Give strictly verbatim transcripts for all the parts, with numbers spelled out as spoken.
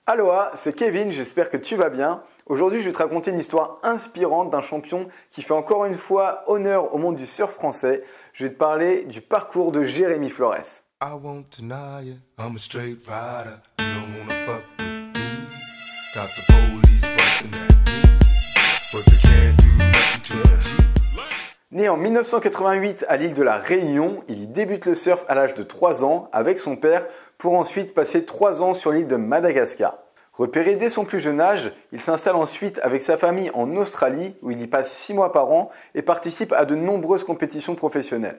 Aloha, c'est Kevin, j'espère que tu vas bien. Aujourd'hui, je vais te raconter une histoire inspirante d'un champion qui fait encore une fois honneur au monde du surf français. Je vais te parler du parcours de Jérémy Flores. I won't deny it, I'm a straight rider. You don't wanna fuck with me. Got the police busting at me, but they can't do nothing to me. Né en mille neuf cent quatre-vingt-huit à l'île de la Réunion, il y débute le surf à l'âge de trois ans avec son père pour ensuite passer trois ans sur l'île de Madagascar. Repéré dès son plus jeune âge, il s'installe ensuite avec sa famille en Australie où il y passe six mois par an et participe à de nombreuses compétitions professionnelles.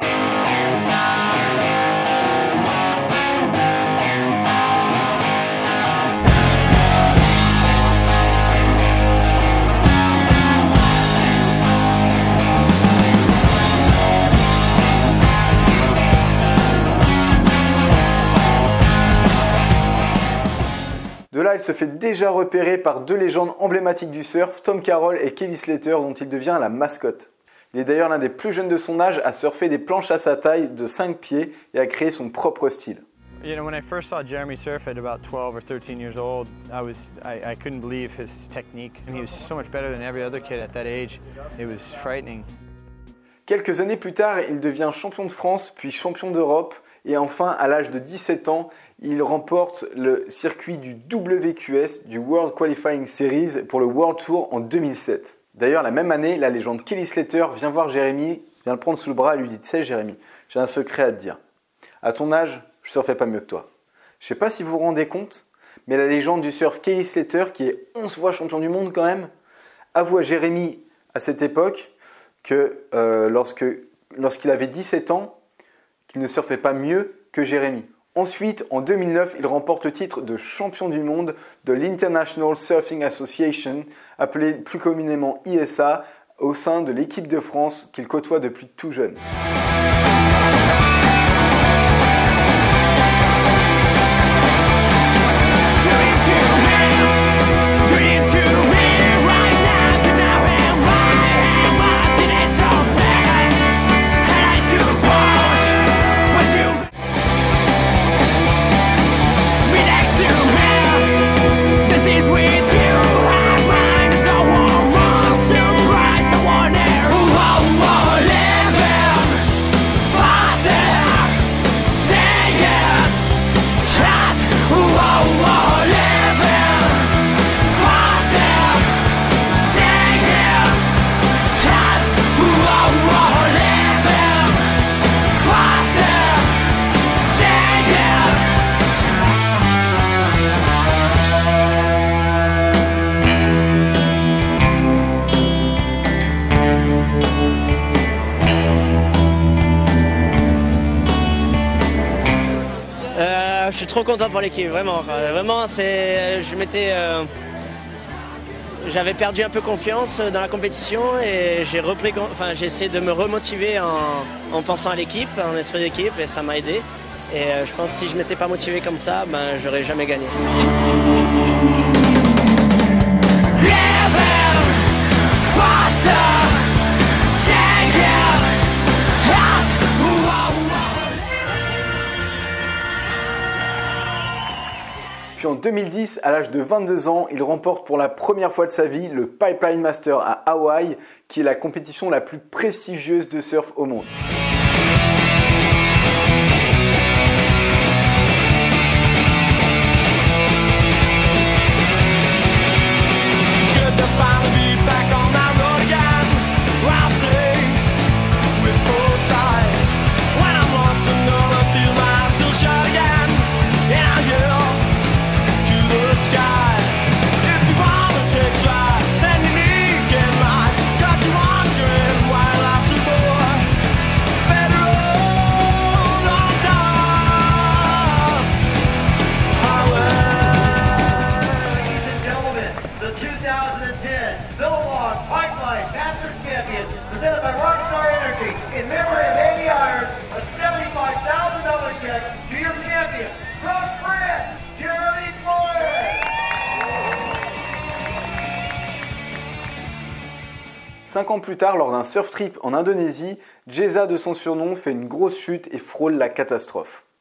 De là, il se fait déjà repérer par deux légendes emblématiques du surf, Tom Carroll et Kelly Slater, dont il devient la mascotte. Il est d'ailleurs l'un des plus jeunes de son âge à surfer des planches à sa taille de cinq pieds et à créer son propre style. You know, when I first saw Jeremy surf at about twelve or thirteen years old, I was I, I couldn't believe his technique. And he was so much better than every other kid at that age. It was frightening. Quelques années plus tard, il devient champion de France, puis champion d'Europe. Et enfin, à l'âge de dix-sept ans, il remporte le circuit du W Q S, du World Qualifying Series, pour le World Tour en deux mille sept. D'ailleurs, la même année, la légende Kelly Slater vient voir Jérémy, vient le prendre sous le bras et lui dit « Tu sais Jérémy, j'ai un secret à te dire. À ton âge, je surfais pas mieux que toi. » Je sais pas si vous vous rendez compte, mais la légende du surf Kelly Slater, qui est onze fois champion du monde quand même, avoue à Jérémy à cette époque que euh, lorsque, lorsqu'il avait dix-sept ans, qu'il ne surfait pas mieux que Jérémy. Ensuite, en deux mille neuf, il remporte le titre de champion du monde de l'International Surfing Association, appelé plus communément I S A, au sein de l'équipe de France qu'il côtoie depuis tout jeune. Je suis trop content pour l'équipe, vraiment. Vraiment, c'est, je m'étais, euh, j'avais perdu un peu confiance dans la compétition et j'ai repris, enfin, j'ai essayé de me remotiver en, en pensant à l'équipe, en esprit d'équipe, et ça m'a aidé. Et euh, je pense que si je m'étais pas motivé comme ça, ben, j'aurais jamais gagné. Puis en deux mille dix, à l'âge de vingt-deux ans, il remporte pour la première fois de sa vie le Pipeline Master à Hawaï, qui est la compétition la plus prestigieuse de surf au monde. Cinq ans plus tard, lors d'un surf trip en Indonésie, Jeza de son surnom fait une grosse chute et frôle la catastrophe.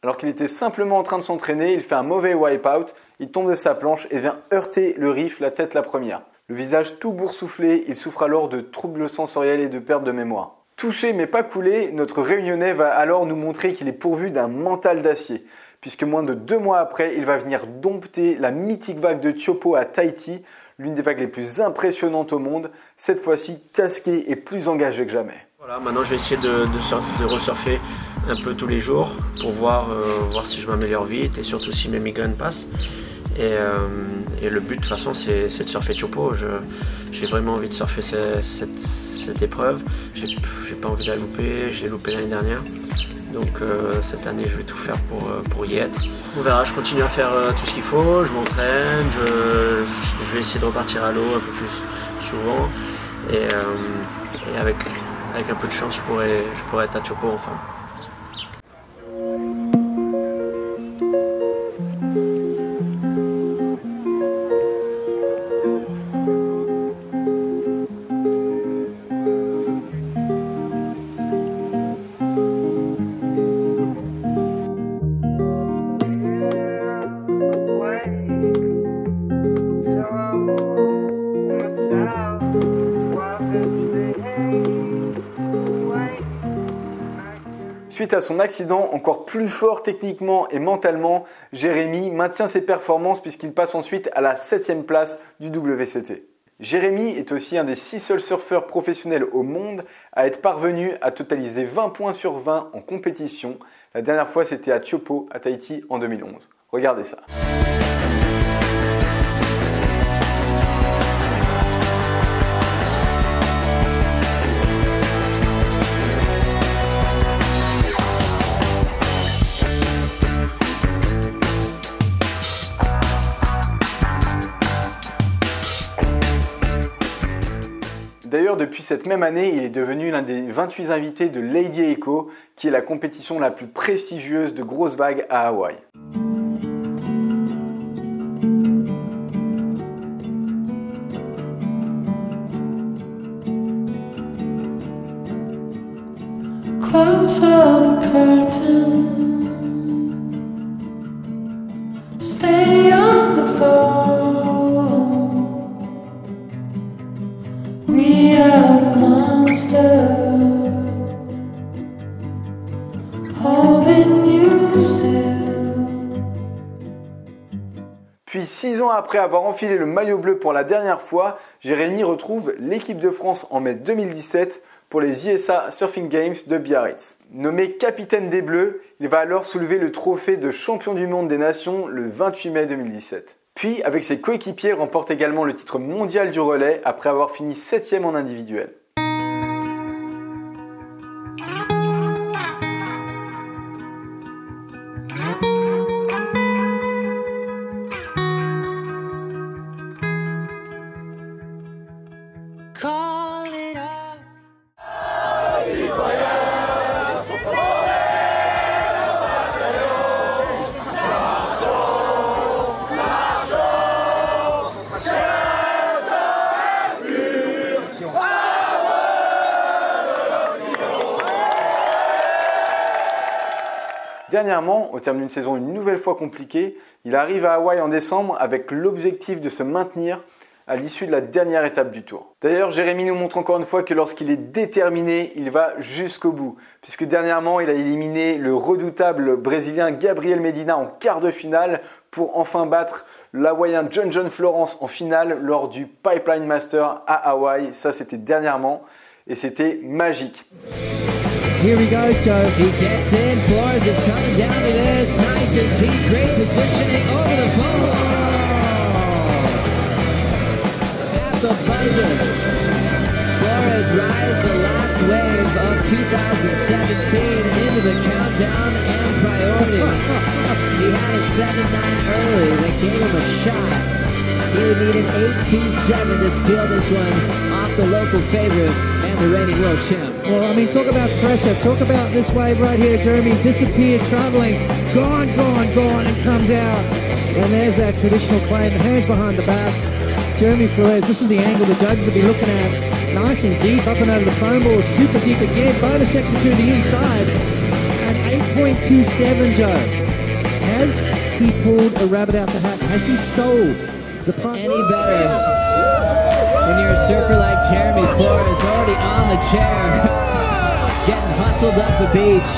Alors qu'il était simplement en train de s'entraîner, il fait un mauvais wipe-out, il tombe de sa planche et vient heurter le riff la tête la première. Le visage tout boursouflé, il souffre alors de troubles sensoriels et de perte de mémoire. Touché mais pas coulé, notre Réunionnais va alors nous montrer qu'il est pourvu d'un mental d'acier, puisque moins de deux mois après, il va venir dompter la mythique vague de Tiopo à Tahiti, l'une des vagues les plus impressionnantes au monde, cette fois-ci casqué et plus engagé que jamais. Voilà, maintenant je vais essayer de, de, sur, de resurfer un peu tous les jours pour voir, euh, voir si je m'améliore vite et surtout si mes migraines passent. Et, euh, et le but de toute façon c'est de surfer Tiopo. J'ai vraiment envie de surfer cette, cette, cette épreuve. J'ai pas envie de la louper, je l'ai loupé l'année dernière. Donc euh, cette année je vais tout faire pour, pour y être. On verra, je continue à faire euh, tout ce qu'il faut, je m'entraîne, je, je vais essayer de repartir à l'eau un peu plus souvent. Et, euh, et avec, avec un peu de chance je pourrais, je pourrais être à Tiopo en forme. Suite à son accident, encore plus fort techniquement et mentalement, Jérémy maintient ses performances puisqu'il passe ensuite à la septième place du W C T. Jérémy est aussi un des six seuls surfeurs professionnels au monde à être parvenu à totaliser vingt points sur vingt en compétition. La dernière fois, c'était à Tiopo, à Tahiti, en deux mille onze. Regardez ça. D'ailleurs, depuis cette même année, il est devenu l'un des vingt-huit invités de Lady Echo, qui est la compétition la plus prestigieuse de grosses vagues à Hawaï. Close all the curtains, stay on the phone. We are the monsters, holding you still. Puis six ans après avoir enfilé le maillot bleu pour la dernière fois, Jérémy retrouve l'équipe de France en mai deux mille dix-sept pour les I S A Surfing Games de Biarritz. Nommé capitaine des Bleus, il va alors soulever le trophée de champion du monde des nations le vingt-huit mai deux mille dix-sept. Puis, avec ses coéquipiers, remporte également le titre mondial du relais après avoir fini septième en individuel. Dernièrement, au terme d'une saison une nouvelle fois compliquée, il arrive à Hawaï en décembre avec l'objectif de se maintenir à l'issue de la dernière étape du tour. D'ailleurs, Jérémy nous montre encore une fois que lorsqu'il est déterminé, il va jusqu'au bout. Puisque dernièrement, il a éliminé le redoutable Brésilien Gabriel Medina en quart de finale pour enfin battre l'Hawaïen John John Florence en finale lors du Pipeline Master à Hawaï. Ça, c'était dernièrement et c'était magique. Here he goes, Joe. He gets in. Flores is coming down to this. Nice and deep. Great positioning over the fall. At the buzzer. Flores rides the last wave of two thousand seventeen into the countdown and priority. He had a seven nine early. They gave him a shot. He would need an eight two seven to steal this one off the local favorite and the reigning world champ. Well, I mean, talk about pressure. Talk about this wave right here, Jeremy. Disappeared, traveling. Gone, gone, gone, and comes out. And there's that traditional claim. Hands behind the back. Jeremy Flores, this is the angle the judges will be looking at. Nice and deep, up and over the foam ball. Super deep again. Bonus section to the inside. And eight point two seven, Joe. has he pulled a rabbit out the hat? Has he stole the punt? Any better when you're a surfer like Jeremy Flores, already on the chair, getting hustled up the beach.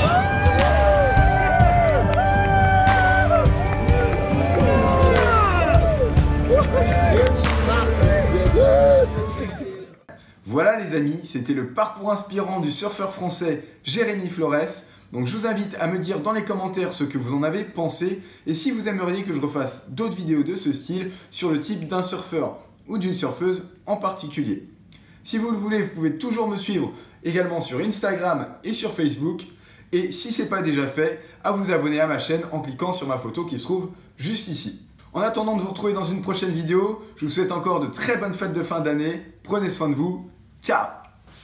Voilà les amis, c'était le parcours inspirant du surfeur français Jérémy Flores. Donc je vous invite à me dire dans les commentaires ce que vous en avez pensé et si vous aimeriez que je refasse d'autres vidéos de ce style sur le type d'un surfeur ou d'une surfeuse en particulier. Si vous le voulez, vous pouvez toujours me suivre également sur Instagram et sur Facebook. Et si ce n'est pas déjà fait, à vous abonner à ma chaîne en cliquant sur ma photo qui se trouve juste ici. En attendant de vous retrouver dans une prochaine vidéo, je vous souhaite encore de très bonnes fêtes de fin d'année. Prenez soin de vous. Ciao!